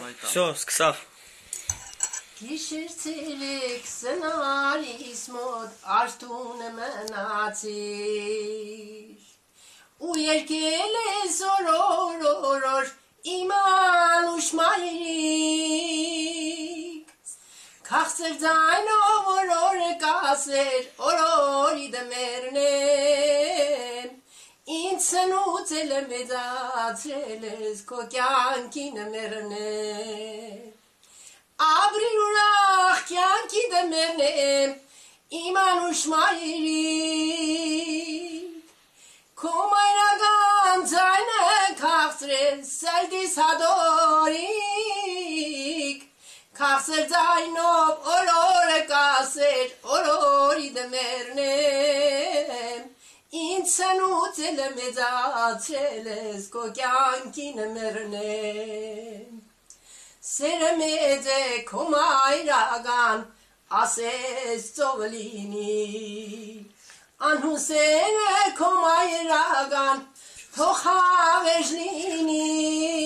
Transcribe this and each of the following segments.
Все, սկսավ։ Գիշեր ցերեկ սնարիս մոտ արթուն մնացիր ու երկել ես օրոր իմանուշ մայրիկ քաղցր ձայնով օրորը կասեր օրորի դմերնեմ ինձ սնուցել մեծացրել ես քո կյանքի նմերնեմ Abri ուրախ կյանքի դմերնեմ իմանուշ մայրիկ քո մայրական ձայնը քաղցրել սերդիս հադորիկ քաղցր ձայնով օրորը կասեր օրորի դմերնեմ ինձ սնուցել մեծացրել ես քո կյանքի նմերնեմ Սերը մեծ է քո մայրական, ասես ծով լինի, անհուսեն է քո մայրական, թող հավերժ լինի,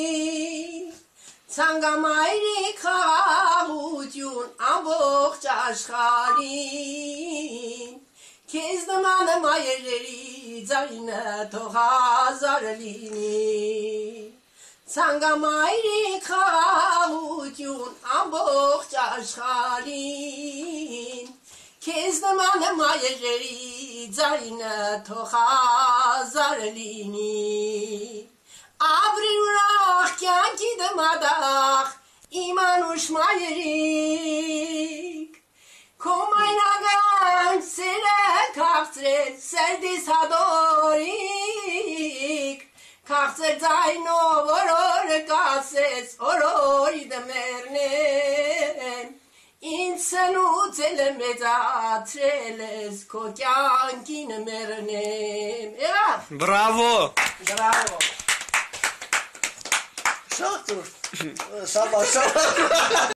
ցանգամայրիկ խաղաղություն ամբողջ աշխարհին, քեզ նման մայրերի ձայնը թող հազար լինի Ցանգամայրիկ խաղաղություն ամբողջ աշխարհին Քեզ նման մայրերի ձայնը թող հազար լինի Abri ուրախ կյանքի դմադախ իմանուշ մայրիկ Քո մայրական սերը քաղցրել սերդիս հադորիկ Քաղցր ձայնով օրորը կասեց օրորի դմերնեմ ինձ սնուցել մեծացրել ես քո կյանքի նմերնեմ Բրավո Բրավո Շատ սաբաշ